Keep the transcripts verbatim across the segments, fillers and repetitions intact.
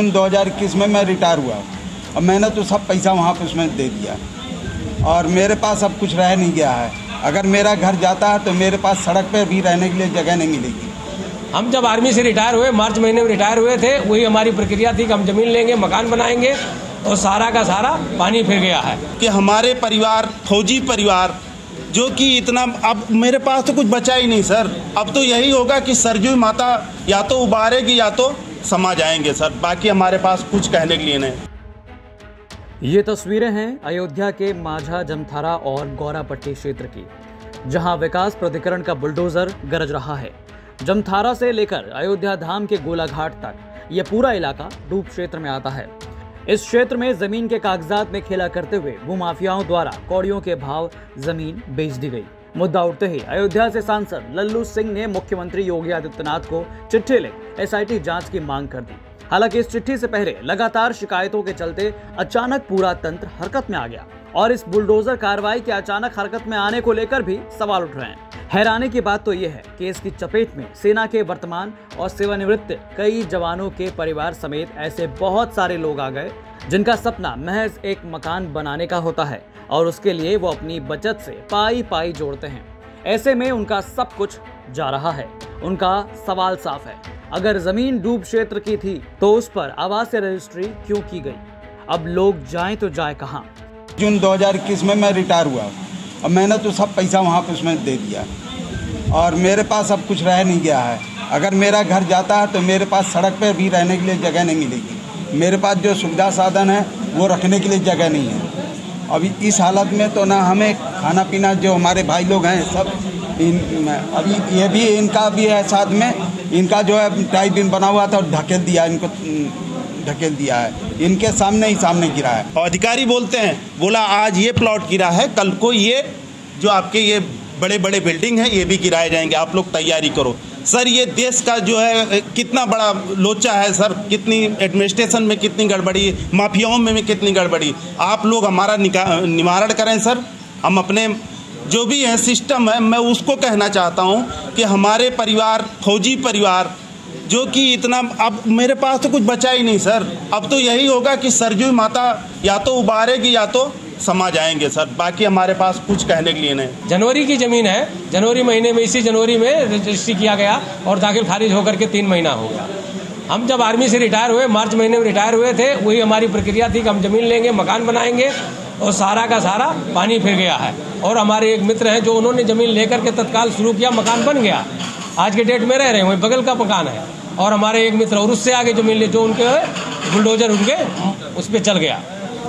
दो हज़ार इक्कीस में मैं रिटायर हुआ और मैंने तो सब पैसा वहाँ पे उसमें दे दिया और मेरे पास अब कुछ रह नहीं गया है। अगर मेरा घर जाता है तो मेरे पास सड़क पे भी रहने के लिए जगह नहीं मिलेगी। हम जब आर्मी से रिटायर हुए, मार्च महीने में रिटायर हुए थे, वही हमारी प्रक्रिया थी कि हम जमीन लेंगे, मकान बनाएंगे और सारा का सारा पानी फिर गया है कि हमारे परिवार, फौजी परिवार जो कि इतना, अब मेरे पास तो कुछ बचा ही नहीं सर। अब तो यही होगा कि सरजू माता या तो उबारेगी या तो समा जाएंगे सर। बाकी हमारे पास कुछ कहने के लिए नहीं। ये तस्वीरें हैं अयोध्या के माझा, जमथारा और गौरापट्टी क्षेत्र की, जहां विकास प्राधिकरण का बुलडोजर गरज रहा है। जमथारा से लेकर अयोध्या धाम के गोलाघाट तक यह पूरा इलाका डूब क्षेत्र में आता है। इस क्षेत्र में जमीन के कागजात में खेला करते हुए भूमाफियाओं द्वारा कौड़ियों के भाव जमीन बेच दी गई। मुद्दा उठते ही अयोध्या से सांसद लल्लू सिंह ने मुख्यमंत्री योगी आदित्यनाथ को चिट्ठी लिख एसआईटी जांच की मांग कर दी। हालांकि इस चिट्ठी से पहले लगातार शिकायतों के चलते अचानक पूरा तंत्र हरकत में आ गया और इस बुलडोजर कार्रवाई के अचानक हरकत में आने को लेकर भी सवाल उठ रहे हैं। हैरानी की बात तो यह है कि इसकी चपेट में सेना के वर्तमान और सेवानिवृत्त कई जवानों के परिवार समेत ऐसे बहुत सारे लोग आ गए जिनका सपना महज एक मकान बनाने का होता है और उसके लिए वो अपनी बचत से पाई पाई जोड़ते हैं। ऐसे में उनका सब कुछ जा रहा है। उनका सवाल साफ है, अगर जमीन डूब क्षेत्र की थी तो उस पर आवासीय रजिस्ट्री क्यों की गई? अब लोग जाएं तो जाए कहां? जून दो हज़ार इक्कीस में मैं रिटायर हुआ और मैंने तो सब पैसा वहाँ पे उसमें दे दिया और मेरे पास अब कुछ रह नहीं गया है। अगर मेरा घर जाता है तो मेरे पास सड़क पे भी रहने के लिए जगह नहीं मिलेगी। मेरे पास जो सुविधा साधन है वो रखने के लिए जगह नहीं है। अभी इस हालत में तो ना हमें खाना पीना, जो हमारे भाई लोग हैं सब इन, अभी ये भी इनका भी है साथ में, इनका जो है टाइप बिन बना हुआ था और ढकेल दिया, इनको ढकेल दिया है, इनके सामने ही सामने गिरा है। और अधिकारी बोलते हैं, बोला आज ये प्लॉट गिरा है, कल को ये जो आपके ये बड़े बड़े बिल्डिंग हैं ये भी गिराए जाएंगे, आप लोग तैयारी करो। सर ये देश का जो है कितना बड़ा लोचा है सर, कितनी एडमिनिस्ट्रेशन में कितनी गड़बड़ी, माफियाओं में भी कितनी गड़बड़ी। आप लोग हमारा निवारण करें सर। हम अपने जो भी है सिस्टम है, मैं उसको कहना चाहता हूँ कि हमारे परिवार, फौजी परिवार जो कि इतना, अब मेरे पास तो कुछ बचा ही नहीं सर। अब तो यही होगा कि सरजू माता या तो उबारेगी या तो समा जाएंगे सर। बाकी हमारे पास कुछ कहने के लिए नहीं। जनवरी की जमीन है, जनवरी महीने में, इसी जनवरी में रजिस्ट्री किया गया और दाखिल खारिज होकर के तीन महीना हो गया। हम जब आर्मी से रिटायर हुए, मार्च महीने में रिटायर हुए थे, वही हमारी प्रक्रिया थी कि हम जमीन लेंगे, मकान बनाएंगे और सारा का सारा पानी फिर गया है। और हमारे एक मित्र हैं जो उन्होंने जमीन लेकर के तत्काल शुरू किया, मकान बन गया, आज के डेट में रह रहे हैं, वही बगल का मकान है। और हमारे एक मित्र और उससे आगे जमीन ले, जो उनके बुलडोजर उनके उस पर चल गया।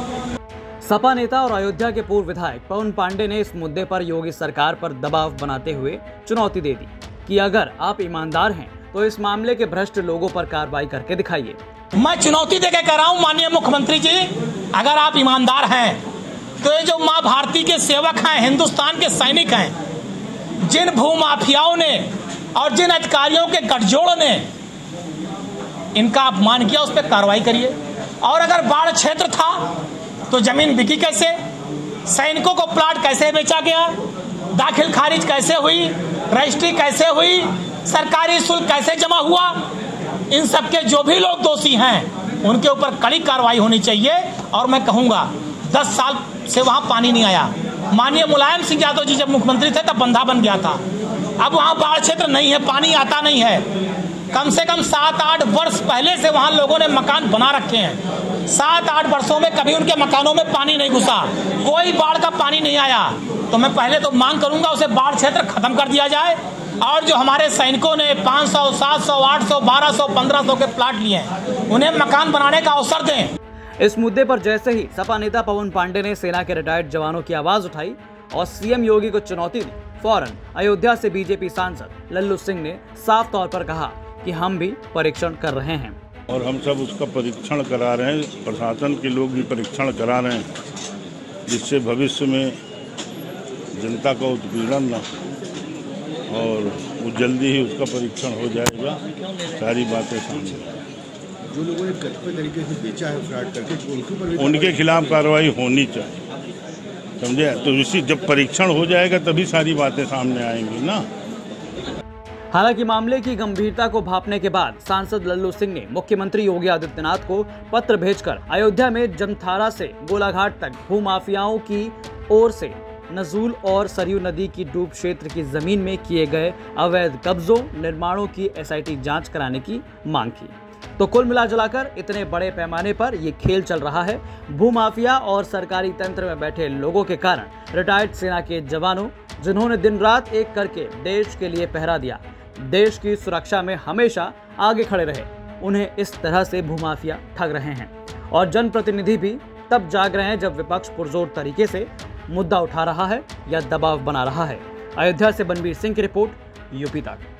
सपा नेता और अयोध्या के पूर्व विधायक पवन पांडे ने इस मुद्दे पर योगी सरकार पर दबाव बनाते हुए चुनौती दे दी कि अगर आप ईमानदार हैं तो इस मामले के भ्रष्ट लोगों पर कार्रवाई करके दिखाइए। मैं चुनौती देकर कह रहा हूं माननीय मुख्यमंत्री जी, अगर आप ईमानदार हैं तो ये जो मां भारती के सेवक हैं, हिंदुस्तान के सैनिक हैं, जिन भूमाफियाओं ने और जिन अधिकारियों के गठजोड़ ने इनका अपमान किया, उस पर कार्रवाई करिए। और अगर बाढ़ क्षेत्र था तो जमीन बिकी कैसे, सैनिकों को प्लाट कैसे बेचा गया, दाखिल खारिज कैसे हुई, रजिस्ट्री कैसे हुई, सरकारी शुल्क कैसे जमा हुआ, इन सब के जो भी लोग दोषी हैं उनके ऊपर कड़ी कार्रवाई होनी चाहिए। और मैं कहूंगा दस साल से वहां पानी नहीं आया। माननीय मुलायम सिंह यादव जी जब मुख्यमंत्री थे तब बंधा बन गया था, अब वहां बाढ़ क्षेत्र नहीं है, पानी आता नहीं है। कम से कम सात आठ वर्ष पहले से वहां लोगों ने मकान बना रखे हैं, सात आठ वर्षों में कभी उनके मकानों में पानी नहीं घुसा, कोई बाढ़ का पानी नहीं आया। तो मैं पहले तो मांग करूंगा उसे बाढ़ क्षेत्र खत्म कर दिया जाए और जो हमारे सैनिकों ने पाँच सौ, सात सौ, आठ सौ, बारह सौ, पंद्रह सौ के प्लाट लिए हैं, उन्हें मकान बनाने का अवसर दें। इस मुद्दे पर जैसे ही सपा नेता पवन पांडे ने सेना के रिटायर्ड जवानों की आवाज उठाई और सीएम योगी को चुनौती दी, फौरन अयोध्या से बीजेपी सांसद लल्लू सिंह ने साफ तौर पर कहा कि हम भी परीक्षण कर रहे हैं और हम सब उसका परीक्षण करा रहे हैं, प्रशासन के लोग भी परीक्षण करा रहे हैं, जिससे भविष्य में जनता का उत्पीड़न न और वो जल्दी ही उसका परीक्षण हो जाएगा। सारी बातें सामने, जो लोगों ने कथित तरीके से बेचा है फ्रॉड करके, उनके ऊपर उनके खिलाफ कार्रवाई होनी चाहिए, समझे। तो इसी जब परीक्षण हो जाएगा तभी सारी बातें सामने आएंगी ना। हालांकि मामले की गंभीरता को भांपने के बाद सांसद लल्लू सिंह ने मुख्यमंत्री योगी आदित्यनाथ को पत्र भेजकर अयोध्या में जमथारा से गोलाघाट तक भूमाफियाओं की ओर से नजूल और सरयू नदी की डूब क्षेत्र की जमीन में किए गए अवैध कब्जों निर्माणों की एसआईटी जांच कराने की मांग की। तो कुल मिला जुलाकर इतने बड़े पैमाने पर ये खेल चल रहा है। भूमाफिया और सरकारी तंत्र में बैठे लोगों के कारण रिटायर्ड सेना के जवानों, जिन्होंने दिन रात एक करके देश के लिए पहरा दिया, देश की सुरक्षा में हमेशा आगे खड़े रहे, उन्हें इस तरह से भूमाफिया ठग रहे हैं। और जनप्रतिनिधि भी तब जाग रहे हैं जब विपक्ष पुरजोर तरीके से मुद्दा उठा रहा है या दबाव बना रहा है। अयोध्या से बनवीर सिंह की रिपोर्ट, यूपी तक।